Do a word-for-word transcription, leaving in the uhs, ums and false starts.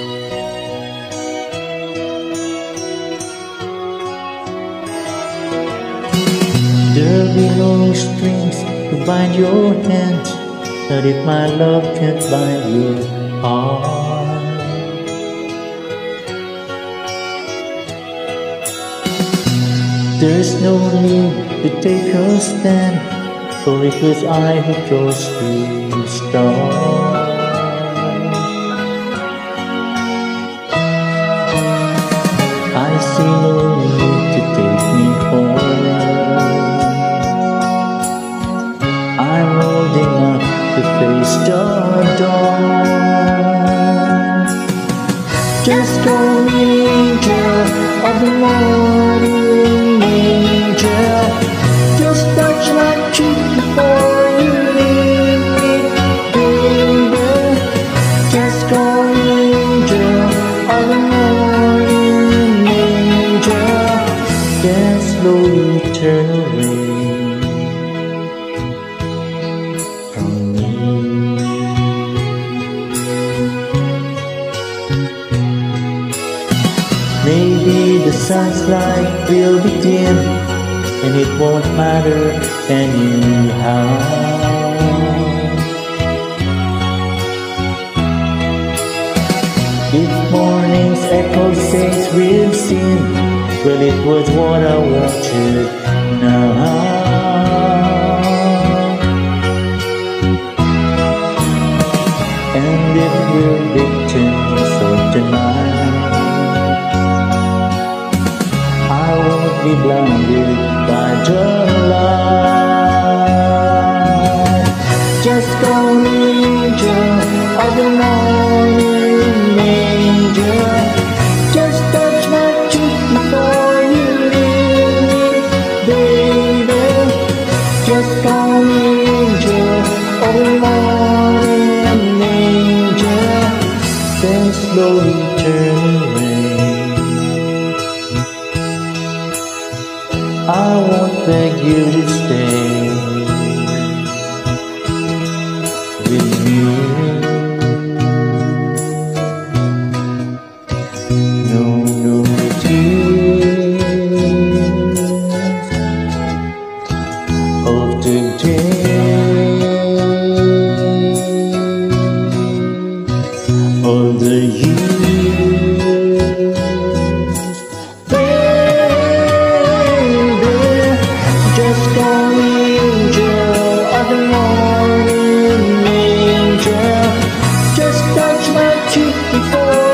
There'll be no strings to bind your hands, not if my love can't bind your heart. There's no need to take a stand, for it was I who chose to start. I see no need to take me home. I'm holding up to face the dawn. Just call me angel of the morning, angel. Just touch my cheek before you leave me, baby. Just call me angel of the morning, angel. Then slowly turn away from me. Maybe the sun's light will be dim, and it won't matter anyhow. If morning's echo says we've seen, well, it was what I wanted now. And if we're victims of tonight, I won't be blinded by the light. Just call me angel of the morning, angel. Just touch my cheek before you leave me, baby. Just call me angel of the morning, angel. Then slowly turn away. I won't beg you to stay with me. No, no tears of today, of the years, baby. Just call me angel of the morning, angel. Just touch my cheek before